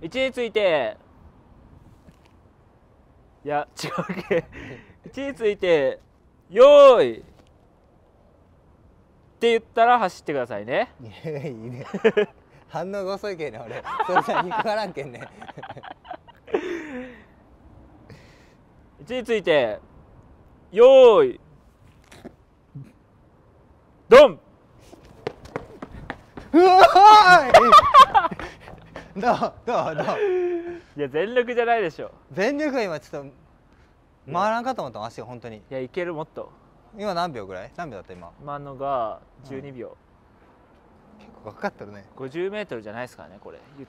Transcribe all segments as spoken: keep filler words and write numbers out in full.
位置について、いや違うっけ位置についてよーいって言ったら走ってくださいね。 いやいいね反応が遅いけんね俺それじゃ引っかからんけんね位置についてよーいドン。 うわーいどうどうどういや全力じゃないでしょ。 全力が今ちょっと回らんかと思ったもん足が本当に。 いやいけるもっと。 今何秒ぐらい何秒だった今。 今のがじゅうにびょう、 うん、結構かかってるね。 ごじゅうメートルじゃないですからねこれ言って。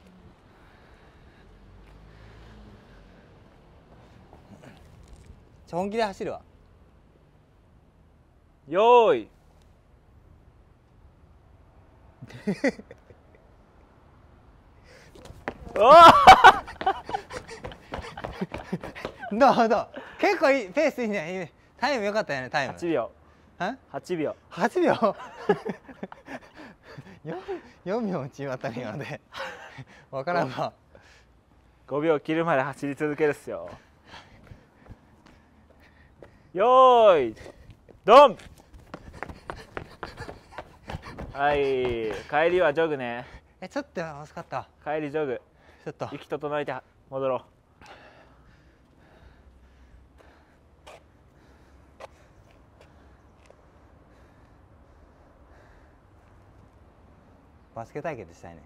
本気で走るわ。 よーいおどうどう結構いいペースいいね。タイム良かったよねタイム。 はちびょう。はちびょう。 はちびょうよんびょうちまったね今で分からんわ。 ごびょう切るまで走り続けるっすよ。よーいドン。はい帰りはジョグね。 えちょっと惜しかった。 帰りジョグちょっと息整えて戻ろう。 バスケ対決したいね。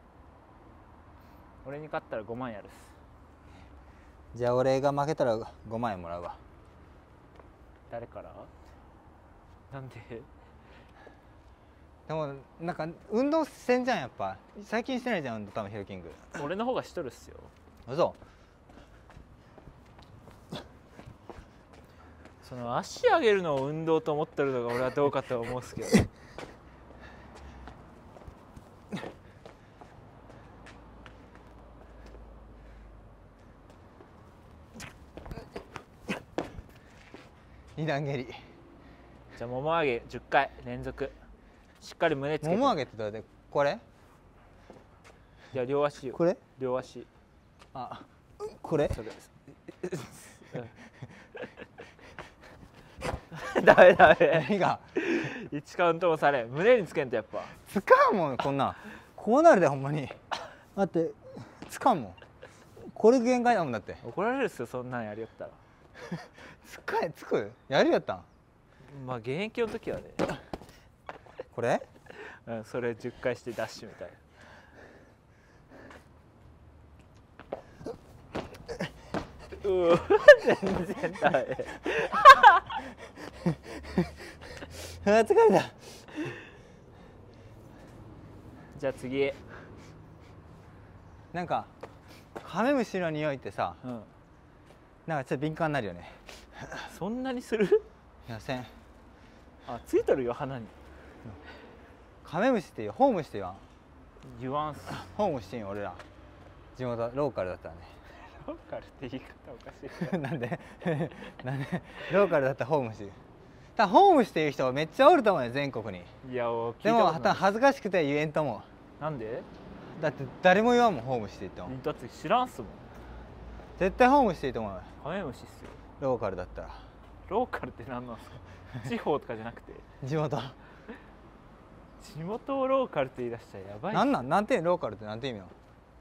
俺に勝ったらごまんやるっす。 じゃあ俺が負けたらごまんえんもらうわ。 誰から？なんで？ でもなんか運動せんじゃんやっぱ。最近してないじゃん運動多分ヒルキング。 俺の方がしとるっすよ。 嘘。 その足上げるのを運動と思ってるのが俺はどうかと思うんすけど二段蹴り。 じゃあもも上げじゅっかい連続しっかり胸つけて。 もも上げってどうやってこれ？ じゃあ両足よ。 これ？ 両足。 あこれ？ それダメダメ。 何が？ いちカウントもされん。胸につけんとやっぱつかんもんこんなん。こうなるでほんまに。待ってつかんもん。これ限界だもんだって。 怒られるっすよそんなんやりよったら。 つかえつく？やるやったん？ まあ現役の時はね。 これ？ うん、それじゅっかいしてダッシュみたいな。うわ全然ダメ。 あー疲れた。 じゃあ次。 なんかカメムシの匂いってさ、 うん、 なんかちょっと敏感になるよね。 そんなにする？ いやせん。 あついとるよ鼻に。 カメムシっていうホームシって言わん。 言わんす。 ホームシって言うよ俺ら地元ローカルだったらね。 ローカルって言い方おかしい。 なんでなんでローカルだったらホームシ。たホームシっていう人めっちゃおると思うよ全国に。 いやおでも恥ずかしくて言えんと思う。なんで？ う。だって誰も言わんもんホームシって言っても。 だって知らんっすもん。 絶対ホームシって言うと思うよカメムシっすよ。 ローカルだったら。 ローカルって何なんすか？地方とかじゃなくて地元。 地元をローカルって言い出したらやばい。 なんなんなんてローカルってなんて意味なの？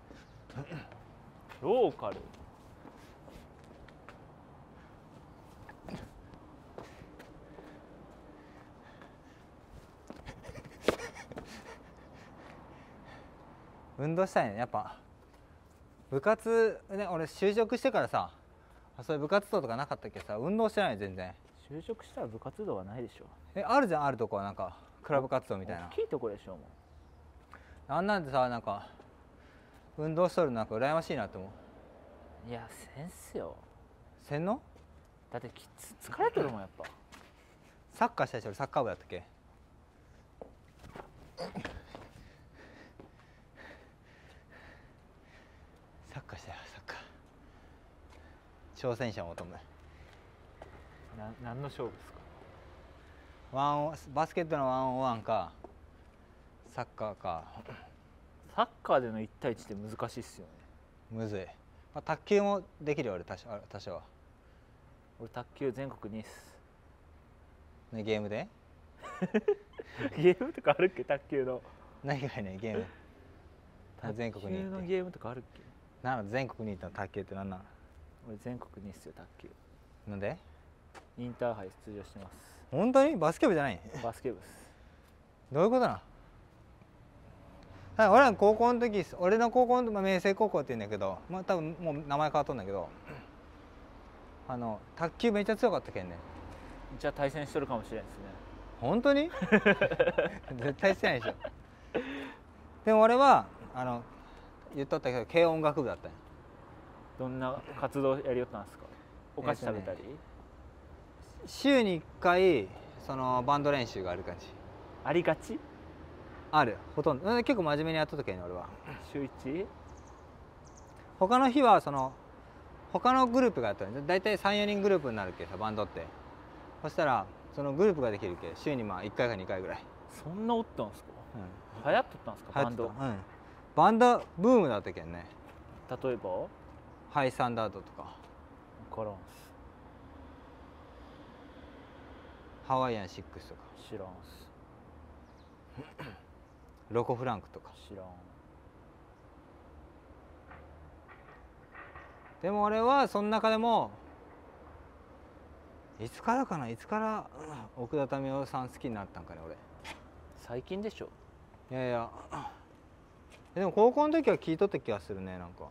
ローカル運動したいねやっぱ。部活ね俺就職してからさそういう部活動とかなかったっけさ運動してない全然。 就職したら部活動はないでしょ。 えあるじゃんあるとこはなんかクラブ活動みたいな。 大きいとこでしょもう。 あんなんでさなんか運動しとるのなんか羨ましいなって思う。 いやせんすよ。 せんの？ だってきつ疲れてるもんやっぱ。 サッカーしたりしてるサッカー部だったっけ？サッカーしたよサッカー。挑戦者を求む。 な何の勝負ですか？ ワンオンバスケットのワンオンワンかサッカーか。 サッカーでのいち対いちって難しいっすよね。 むずい、まあ、卓球もできるよ俺多少多少は俺卓球全国にいっす。 ねゲームでゲームとかあるっけ卓球の。 何がねゲーム全国に卓球のゲームとかあるっけ。 なの全国に行った卓球って何なの？ 俺全国にいっすよ卓球。 なんで？ インターハイ出場してます。 本当にバスケ部じゃない？ バスケ部っす。 どういうことなの？はい、俺ら高校の時、俺の高校の、まあ、明星高校って言うんだけど、まあ多分もう名前変わっとんだけど、あの卓球めっちゃ強かったけんね。 じゃあ対戦しとるかもしれんですね。 本当に？絶対してないでしょ。でも俺はあの言っとったけど軽音楽部だったんよ。 どんな活動やりよったんですか？お菓子食べたり、 えっとね、週にいっかいそのバンド練習がある感じ。 ありがち？ ある、ほとんど。結構真面目にやっとったけんね俺は。 週いち？ 他の日はその他のグループがやったの。だいたいさん、よにんグループになるけさバンドって。そしたらそのグループができるけ週にまあいっかいかにかいぐらい。 そんなおったんですか？ うん、 流行っとったんですかバンド？ うん、バンドブームだったけんね。 例えばハイスタンダードとか分からんっハワイアンシックスとかす。知らんっす。 ロコフランクとか。 知らん。 でも俺はその中でもいつからかないつから、うん、奥田民生さん好きになったんかね俺。 最近でしょ。 いやいやでも高校の時は聞いとった気がするね。なんか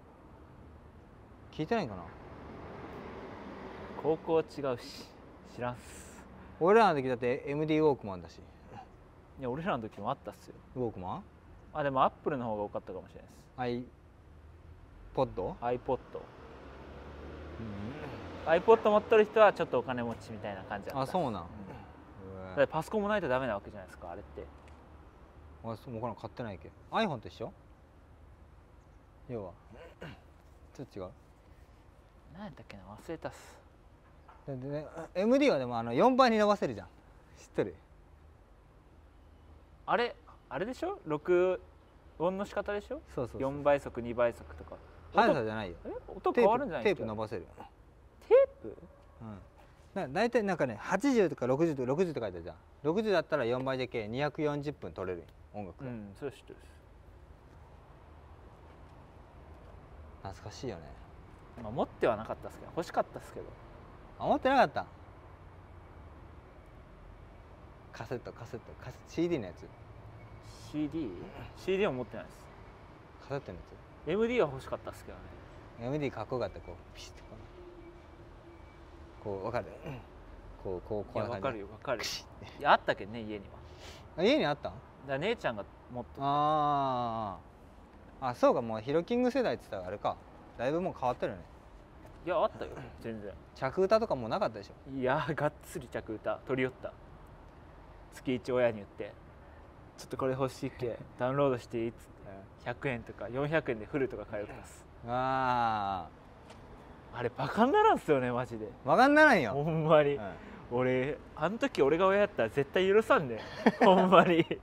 聞いてないかな。 高校は違うし知らんっす。 俺らの時だって エムディー ウォークマンだし。 いや俺らの時もあったっすよ。 ウォークマン？ あでもアップルの方が多かったかもしれないです。 iPod？ iPod、うん、iPod 持ってる人はちょっとお金持ちみたいな感じだった。 あ、そうなん、うん、 だってパソコンもないとダメなわけじゃないですかあれって。 あ、そう、もうこれ買ってないけど iPhone と一緒？要はちょっと違う。 何やったっけな忘れたっす。 でで、ね、エムディー はでもあのよんばいに伸ばせるじゃん。知ってる？ あれあれでしょ、録音の仕方でしょ。 そうそうそう、 よんばい速にばい速とか。 速さじゃないよ。 え音変わるんじゃないですか。 テープ伸ばせる。 テープ？ うん、だだいたいなんかねはちじゅうとかろくじゅうとかろくじゅうって書いてあるじゃん。ろくじゅうだったらよんばいで計にひゃくよんじゅっぷん取れる音楽。 うん、それ知ってる。 懐かしいよね。 まあ持ってはなかったですけど欲しかったですけど。 あ、持ってなかった。カセットカセットカセ シーディー のやつ。 シーディー？ シーディー も持ってないです。 カセットのやつ。 エムディー は欲しかったですけどね。 エムディー かっこよかった。こうピシッとこうこう分かる。こうこうこういや分かるよ分かる。 いいやあったけどね家には。 家にあったん？ だから姉ちゃんが持っとった。 あーあ、そうか、もうヒロキング世代って言ったらあれか、だいぶもう変わってるよね。 いやあったよ全然。 着歌とかもうなかったでしょ。 いやがっつり着歌取り寄った。月一親に言ってちょっとこれ欲しいけダウンロードしていいっつってひゃくえんとかよんひゃくえんでフルとか買いよったっす。 ああれバカにならんすよねマジで。 あ、わかんならんよ。 ほんまに、 うん、 俺あの時俺が親やったら絶対許さんねほんまに。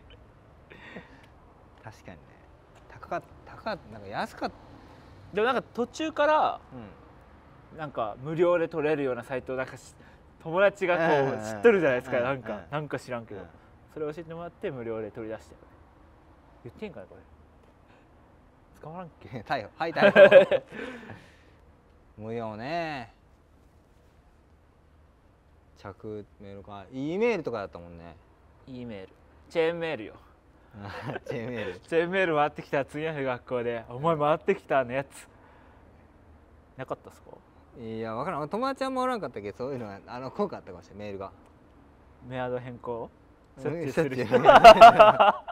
確かにね。高かった高かったなんか安かった。 でもなんか途中からうん、 なんか無料で取れるようなサイトなんかし友達がこうんう知っとるじゃないですか、 うんなんか、 うんなんか知らんけど、 うん、 それ教えてもらって無料で取り出して言ってんかなこれ捕まらんっけ。 逮捕、はい逮捕。無料ね。着メールか E メールとかだったもんね。 E メールチェーンメールよ。 チェーンメール。 チェーンメール回ってきたら次の日学校で「お前回ってきたのやつ」なかったっすか？ いや、わからん。友達はもおらんかったけど、そういうのはあの効果あったかもしれない。メールがメアド変更うんしょっちゅうする人。 しょっちゅうあ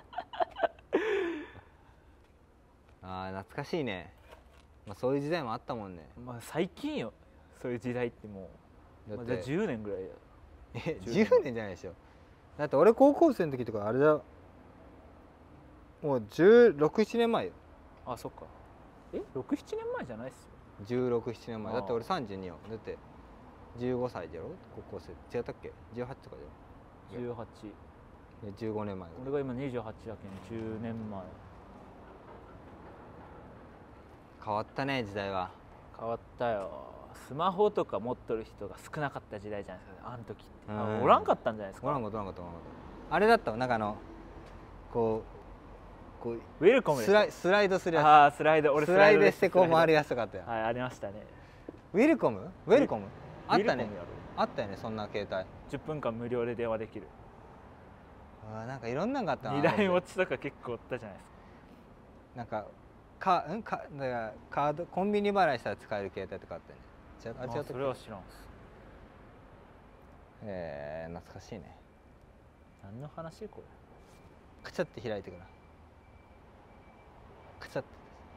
あ、懐かしいね。まあ、そういう時代もあったもんね。 まあ最近よそういう時代ってもう、 だって、 まあ、じゃあじゅうねんぐらいや。 えじゅうねんじゃないでしょ。だって俺高校生の時とかあれだ、もうじゅうろく、ななねんまえよ。 あそっか。えろく、ななねんまえじゃないっすよ。 じゅうろく、ななねんまえだってああ俺さんじゅうによ。だってじゅうごさいじゃろ高校生。違ったっけ？じゅうはちとかじゃろ。 じゅうはち。 でじゅうごねんまえ。 俺が今にじゅうはちだけどじゅうねんまえ。 変わったね時代は。 変わったよ。スマホとか持っとる人が少なかった時代じゃないですか、あの時って。 うんあおらんかったんじゃないですか。 おらんかったおらんかったおらんかったあれだったわなんかあのこうこうウェルコムですスライスライドするやつああスライド俺スライドしてこうスライ回るやつとかあったよ。 ドはいありましたね。 ウィルコムウェルコムあったねウェルコムやろあったよねそんな携帯。 じゅっぷんかん無料で電話できる。 あーなんかいろんなのがあったな。 二台持ちとか結構おったじゃないですか。 なんかかんかだからカードコンビニ払いしたら使える携帯とかあったよね。違うあ違うあそれは知らんす。 えー、懐かしいね。 何の話これ。 カチャって開いてくな。カチャって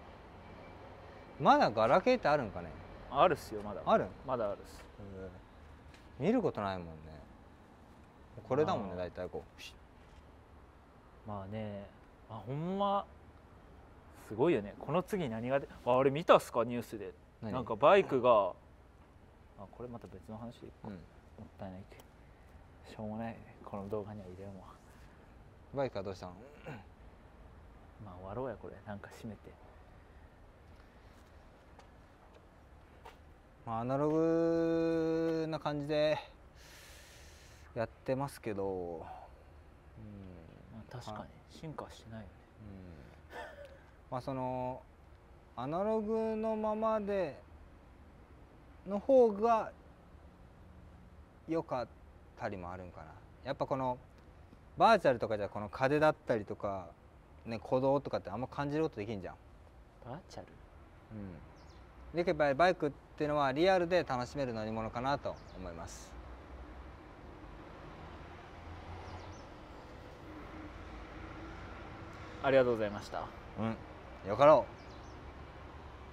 まだガラケーってあるんかね。 あるっすよまだ。 あるまだあるっす。 見ることないもんね。これだもんねまあ大体こうまあねあほんますごいよね。この次何がでああれ見たっすかニュースで。 何なんかバイクがあこれまた別の話でうんもったいないけどしょうもないねこの動画には入れようもバイクはどうしたの。 まあ終わろうやこれなんか閉めて。 まあアナログな感じでやってますけど、うんまあ確かに進化はしてないよね。 うんまあそのアナログのままでの方が良かったりもあるんかな。やっぱこのバーチャルとかじゃこの風だったりとか、ね、鼓動とかってあんま感じることできんじゃん。 バーチャルうん、でやっぱりバイクっていうのはリアルで楽しめる乗り物かなと思います。 ありがとうございました。 うん、よかろう。